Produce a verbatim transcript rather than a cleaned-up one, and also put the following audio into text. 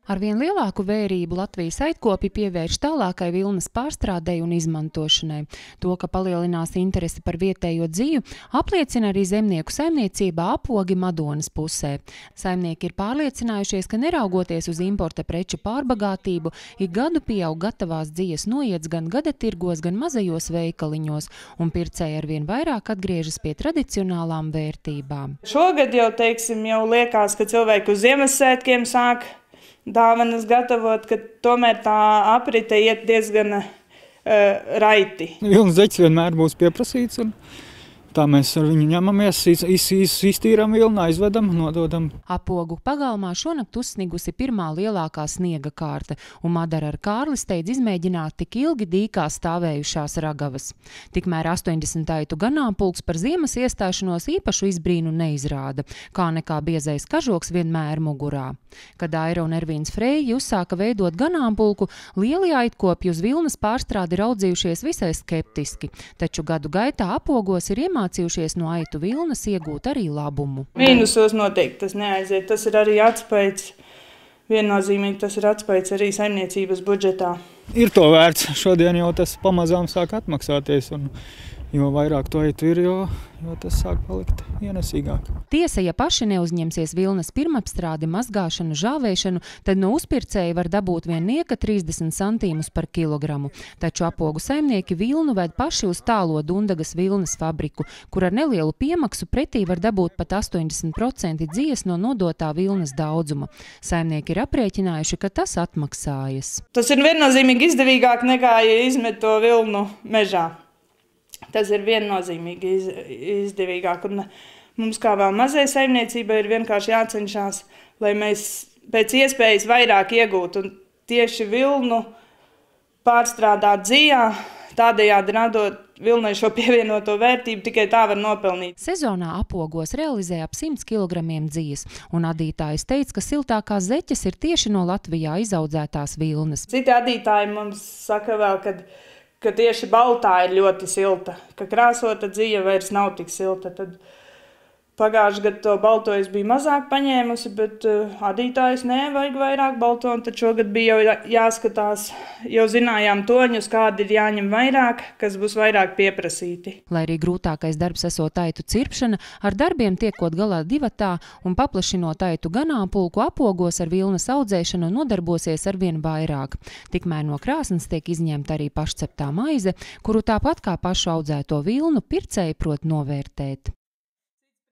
Arvien lielāku vērību Latvijas aitkopi pievērš tālākai vilnas pārstrādei un izmantošanai. To, ka palielinās interesi par vietējo dzīvi, apliecina arī zemnieku saimniecībā Apogi Madonas pusē. Saimnieki ir pārliecinājušies, ka neraugoties uz importa preču pārbagātību, ik gadu pieaug gatavās dzīves noiets gan gada tirgos, gan mazajos veikaliņos, un pircēji arvien vairāk atgriežas pie tradicionālām vērtībām. Šogad jau, teiksim, jau liekas, ka cilvēki uz Ziemassvētkiem sāk dāvanas gatavot, ka tomēr tā aprite iet diezgan uh, raiti. Vilnas zeķis vienmēr būs pieprasīts, un tā mēs ar viņu ņemamies, iz, iz, iz, iztīram vilnu, aizvedam, nododam. Apogu pagalmā šonakt uzsnigusi pirmā lielākā sniega kārta, un Madara ar Kārli steidz izmēģināt tik ilgi dīkā stāvējušās ragavas. Tikmēr astoņdesmit aitu ganāmpulks par ziemas iestāšanos īpašu izbrīnu neizrāda, kā nekā biezais kažoks vienmēr mugurā. Kad Aira un Ervīns Freji uzsāka veidot ganāmpulku, lielie aitkopji uz vilnas pārstrādi raudzījušies visai skeptiski, taču gadu gaitā Apogos ir iemācījušies no aitu vilnas iegūt arī labumu. Mīnusos noteikti tas neaiziet, tas ir arī atspējs, viennozīmīgi tas ir atspējs arī saimniecības budžetā. Ir to vērts, šodien jau tas pamazām sāk atmaksāties, un jo vairāk to aitu ir, jo, jo tas sāk palikt ienesīgāk. Tiesa, ja paši neuzņemsies vilnas pirmapstrādi, mazgāšanu, žāvēšanu, tad no uzpircēja var dabūt vien nieka trīsdesmit centīmus par kilogramu. Taču Apogu saimnieki vilnu ved paši uz tālo Dundagas vilnas fabriku, kur ar nelielu piemaksu pretī var dabūt pat astoņdesmit procenti dzies no nodotā vilnas daudzuma. Saimnieki ir aprēķinājuši, ka tas atmaksājas. Tas ir viennozīmīgi izdevīgāk nekā, ja izmet to vilnu mežā. Tas ir viennozīmīgi iz, izdevīgāk, un mums kā vēl mazai saimniecībai ir vienkārši jācenšas, lai mēs pēc iespējas vairāk iegūtu un tieši vilnu pārstrādāt dzijā, tādējādi radot vilnai šo pievienoto vērtību, tikai tā var nopelnīt. Sezonā Apogos realizē ap simts kilogramiem dzijas, un adītājs teica, ka siltākās zeķes ir tieši no Latvijā izaudzētās vilnas. Citi adītāji mums saka vēl, kad ka tieši baltā ir ļoti silta, ka krāsota dzija vairs nav tik silta. Tad pagājuši gadu to balto es biju mazāk paņēmusi, bet uh, adītājs nē, vajag vairāk balto, un tad šogad bija jau jāskatās, jau zinājām toņus, kādi ir jāņem vairāk, kas būs vairāk pieprasīti. Lai arī grūtākais darbs esot aitu cirpšana, ar darbiem tiekot galā divatā un paplašinot aitu ganāmpulku, Apogos ar vilnas audzēšanu nodarbosies arvien vairāk. Tikmēr no krāsnes tiek izņemta arī pašceptā maize, kuru tāpat kā pašu audzēto vilnu pircēji prot novērtēt.